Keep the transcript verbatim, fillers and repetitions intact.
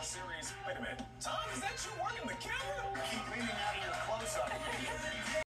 series. Wait a minute. Tom, is that you working the camera? Keep